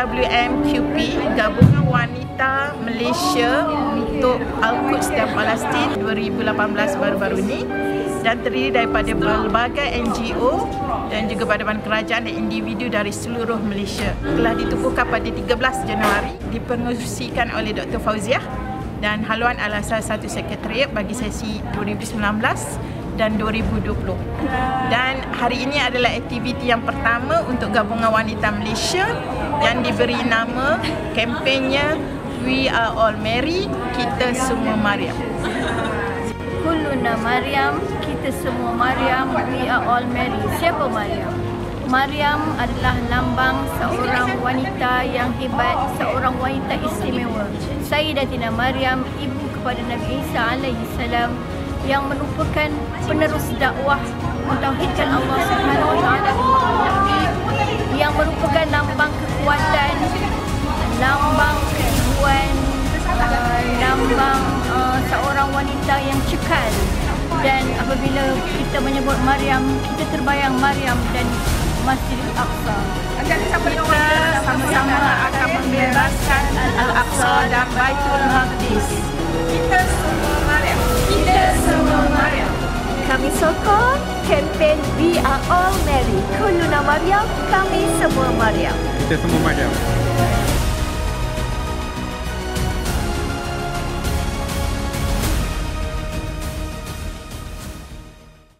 GWMQP, Gabungan Wanita Malaysia untuk Al-Quds dan Palestin 2018 baru-baru ini, dan terdiri daripada berbagai NGO dan juga badan kerajaan dan individu dari seluruh Malaysia. Telah ditubuhkan pada 13 Januari, dipengerusikan oleh Dr. Fauziah, dan haluan adalah salah satu sekretariat bagi sesi 2019 dan 2020. Dan hari ini adalah aktiviti yang pertama untuk Gabungan Wanita Malaysia yang diberi nama kempennya We Are All Mary, Kita Semua Mariam. Kulluna Mariam, kita semua Mariam, we are all Mary. Siapa Mariam? Mariam adalah lambang seorang wanita yang hebat, seorang wanita istimewa. Sayyidatina Mariam, ibu kepada Nabi Isa alaihi salam, yang merupakan penerus dakwah mentauhidkan Allah Subhanahu wa taala, yang merupakan lambang kekuatan, lambang keibuan, lambang seorang wanita yang cekal. Dan apabila kita menyebut Mariam, kita terbayang Mariam dan Masjidil Aqsa. Kita sama-sama akan membebaskan Al-Aqsa dan Baitul Maqdis. Kita semua Mariam. Kita semua Mariam. Kami sokong kempen We Are All Mary. Kulluna Mariam, kami semua Mariam. Kita semua Mariam.